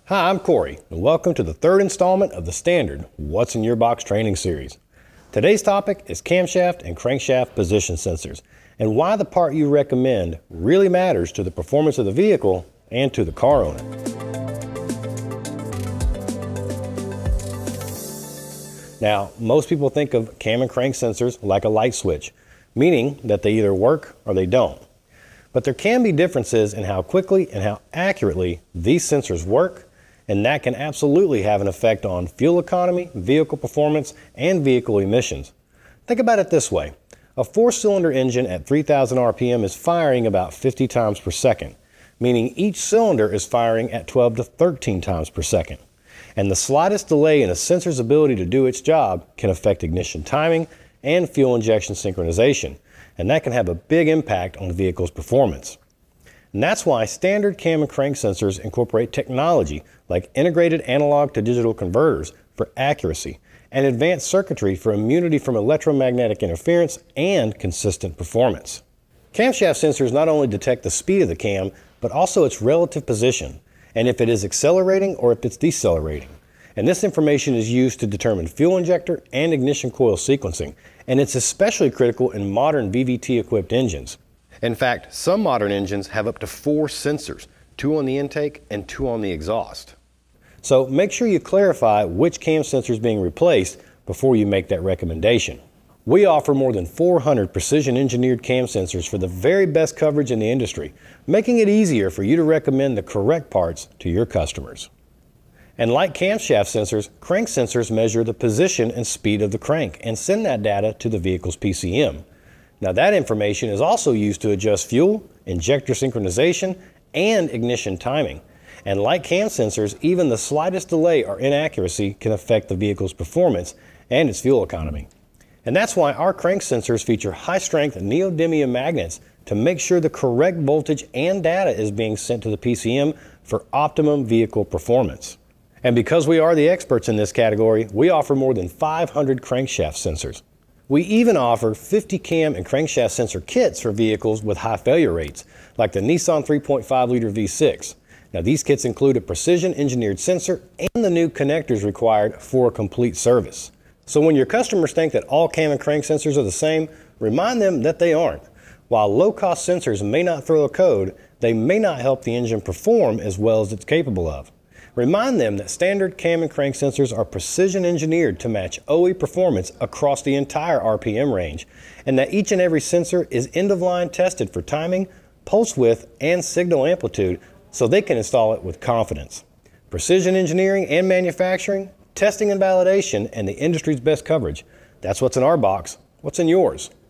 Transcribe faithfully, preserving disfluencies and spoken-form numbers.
Hi, I'm Corey, and welcome to the third installment of the standard What's in Your Box training series. Today's topic is camshaft and crankshaft position sensors, and why the part you recommend really matters to the performance of the vehicle and to the car owner. Now, most people think of cam and crank sensors like a light switch, meaning that they either work or they don't. But there can be differences in how quickly and how accurately these sensors work, and that can absolutely have an effect on fuel economy, vehicle performance, and vehicle emissions. Think about it this way. A four-cylinder engine at three thousand R P M is firing about fifty times per second, meaning each cylinder is firing at twelve to thirteen times per second. And the slightest delay in a sensor's ability to do its job can affect ignition timing and fuel injection synchronization, and that can have a big impact on the vehicle's performance. And that's why standard cam and crank sensors incorporate technology like integrated analog to digital converters for accuracy and advanced circuitry for immunity from electromagnetic interference and consistent performance. Camshaft sensors not only detect the speed of the cam, but also its relative position, and if it is accelerating or if it's decelerating. And this information is used to determine fuel injector and ignition coil sequencing, and it's especially critical in modern V V T-equipped engines. In fact, some modern engines have up to four sensors, two on the intake and two on the exhaust. So make sure you clarify which cam sensor is being replaced before you make that recommendation. We offer more than four hundred precision engineered cam sensors for the very best coverage in the industry, making it easier for you to recommend the correct parts to your customers. And like camshaft sensors, crank sensors measure the position and speed of the crank and send that data to the vehicle's P C M. Now that information is also used to adjust fuel, injector synchronization, and ignition timing. And like cam sensors, even the slightest delay or inaccuracy can affect the vehicle's performance and its fuel economy. And that's why our crank sensors feature high-strength neodymium magnets to make sure the correct voltage and data is being sent to the P C M for optimum vehicle performance. And because we are the experts in this category, we offer more than five hundred crankshaft sensors. We even offer fifty cam and crankshaft sensor kits for vehicles with high failure rates, like the Nissan three point five liter V six. Now these kits include a precision engineered sensor and the new connectors required for a complete service. So when your customers think that all cam and crank sensors are the same, remind them that they aren't. While low-cost sensors may not throw a code, they may not help the engine perform as well as it's capable of. Remind them that standard cam and crank sensors are precision engineered to match O E performance across the entire R P M range, and that each and every sensor is end-of-line tested for timing, pulse width, and signal amplitude so they can install it with confidence. Precision engineering and manufacturing, testing and validation, and the industry's best coverage. That's what's in our box. What's in yours?